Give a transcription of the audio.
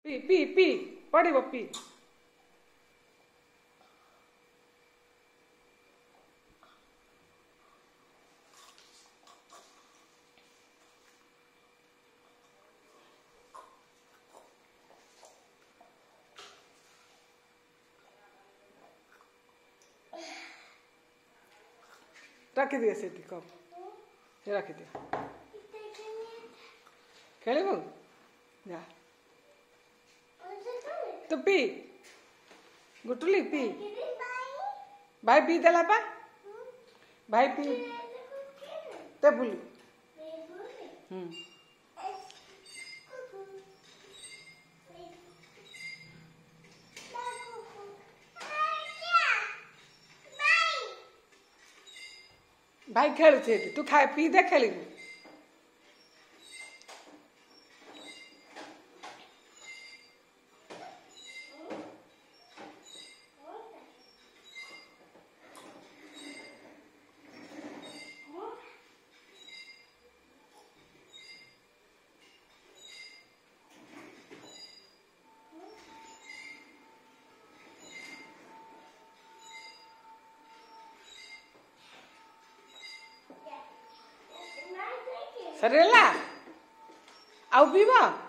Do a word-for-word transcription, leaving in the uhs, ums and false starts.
P पी पी पड़ो पी रखी दिए से कप रखी दिए खेलबू जा तो पी गुटुली पी भाई पी देला पा भाई पी ते बुली हम्म भाई खेलु तू खाए पी दे खेलबू सरेला आउ पीवा।